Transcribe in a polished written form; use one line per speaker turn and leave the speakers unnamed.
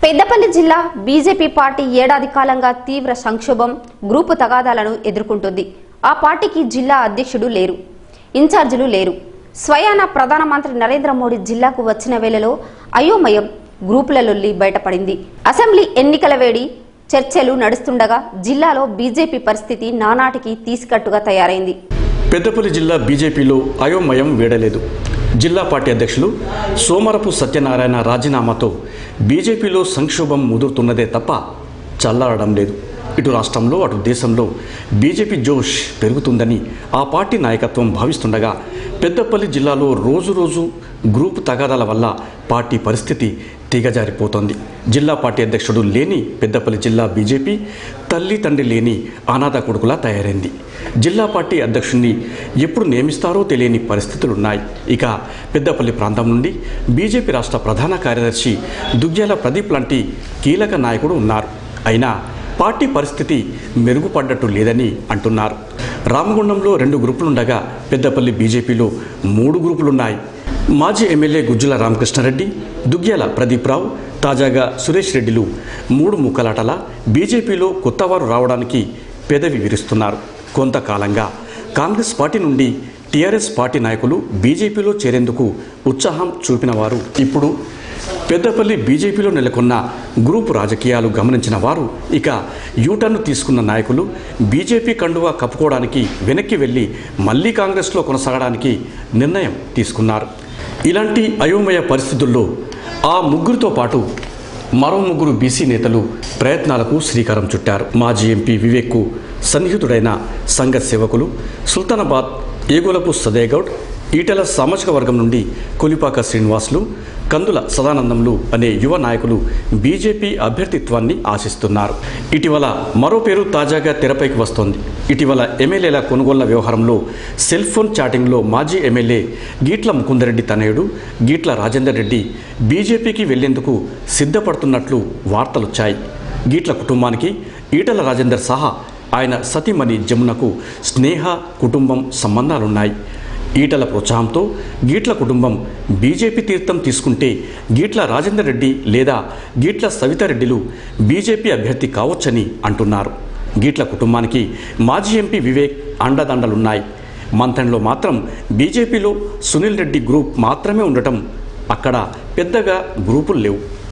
పెద్దపల్లి జిల్లా BJP party ఏడాది కాలంగా తీవ్ర సంక్షోభం గ్రూపు తగాదాలను ఎదుర్కొంటుంది. ఆ పార్టీకి జిల్లా అధ్యక్షుడు లేరు, ఇన్ఛార్జీలు లేరు. స్వయాన ప్రధానమంత్రి నరేంద్ర మోడీ జిల్లాకు వచ్చిన వేళలో అయోమయం గ్రూపుల లొల్లి బయటపడింది. అసెంబ్లీ ఎన్నికల వేడి చర్చలు నడుస్తుండగా జిల్లాలో బీజేపీ పరిస్థితి నానాటికి తీసికట్టుగా తయారైంది.
పెద్దపల్లి జిల్లా బీజేపీలో అయోమయం వేడలేదు. జిల్లా పార్టీ అధ్యక్షులు సోమరపు సత్యనారాయణ రాజీనామాతో బీజేపీలో సంక్షోభం ముదురుతున్నదే తప్ప చల్లారడం లేదు. ఇటు రాష్ట్రంలో అటు దేశంలో బీజేపీ జోష్ పెరుగుతుందని ఆ పార్టీ నాయకత్వం భావిస్తుండగా పెద్దపల్లి జిల్లాలో రోజు గ్రూపు తగాదాల వల్ల పార్టీ పరిస్థితి దిగజారిపోతోంది. జిల్లా పార్టీ అధ్యక్షుడు లేని పెద్దపల్లి జిల్లా బీజేపీ తల్లి తండ్రి లేని అనాథ కొడుకులా తయారైంది. జిల్లా పార్టీ అధ్యక్షుడిని ఎప్పుడు నియమిస్తారో తెలియని పరిస్థితులున్నాయి. ఇక పెద్దపల్లి ప్రాంతం నుండి బీజేపీ రాష్ట్ర ప్రధాన కార్యదర్శి దుగ్గ్యాల ప్రదీప్ లాంటి కీలక నాయకుడు ఉన్నారు. అయినా పార్టీ పరిస్థితి మెరుగుపడ్డట్టు లేదని అంటున్నారు. రామగుండంలో 2 గ్రూపులుండగా పెద్దపల్లి బీజేపీలో 3 గ్రూపులున్నాయి. మాజీ ఎమ్మెల్యే గుజ్జుల రామకృష్ణారెడ్డి, దుగ్గ్యాల ప్రదీప్ రావు, తాజాగా సురేష్ రెడ్డిలు 3 ముక్కలాటల బీజేపీలో కొత్తవారు రావడానికి పెదవి విరుస్తున్నారు. కొంతకాలంగా కాంగ్రెస్ పార్టీ నుండి టీఆర్ఎస్ పార్టీ నాయకులు బీజేపీలో చేరేందుకు ఉత్సాహం చూపిన వారు ఇప్పుడు పెద్దపల్లి బీజేపీలో నెలకొన్న గ్రూపు రాజకీయాలు గమనించిన వారు ఇక యూటర్న్ తీసుకున్న నాయకులు బీజేపీ కండువా కప్పుకోవడానికి వెనక్కి వెళ్ళి మళ్లీ కాంగ్రెస్లో కొనసాగడానికి నిర్ణయం తీసుకున్నారు. ఇలాంటి అయోమయ పరిస్థితుల్లో ఆ ముగ్గురితో పాటు మరో 3 బీసీ నేతలు ప్రయత్నాలకు శ్రీకారం చుట్టారు. మాజీ ఎంపీ వివేక్కు సన్నిహితుడైన సంఘ సేవకులు సుల్తానాబాద్ ఏగోలపు సదయగౌడ్, ఈటెల సామాజిక వర్గం నుండి కొలిపాక శ్రీనివాసులు, కందుల సదానందంలు అనే యువ నాయకులు బీజేపీ అభ్యర్థిత్వాన్ని ఆశిస్తున్నారు. ఇటీవల మరో పేరు తాజాగా తెరపైకి వస్తోంది. ఇటీవల ఎమ్మెల్యేల కొనుగోళ్ల వ్యవహారంలో సెల్ ఫోన్ చాటింగ్లో మాజీ ఎమ్మెల్యే గీట్ల ముకుందరెడ్డి తనయుడు గీట్ల రాజేందర్ రెడ్డి బీజేపీకి వెళ్లేందుకు సిద్ధపడుతున్నట్లు వార్తలొచ్చాయి. గీట్ల కుటుంబానికి ఈటెల రాజేందర్ సహా ఆయన సతీమణి జమునకు స్నేహ కుటుంబం సంబంధాలున్నాయి. ఈటల ప్రోత్సాహంతో గీట్ల కుటుంబం బీజేపీ తీర్థం తీసుకుంటే గీట్ల రాజేందర్ రెడ్డి లేదా గీట్ల సవితారెడ్డిలు బీజేపీ అభ్యర్థి కావచ్చని అంటున్నారు. గీట్ల కుటుంబానికి మాజీ ఎంపీ వివేక్ అండదండలున్నాయి. మంథన్లో మాత్రం బీజేపీలో సునీల్ రెడ్డి గ్రూప్ మాత్రమే ఉండటం, అక్కడ పెద్దగా గ్రూపులు లేవు.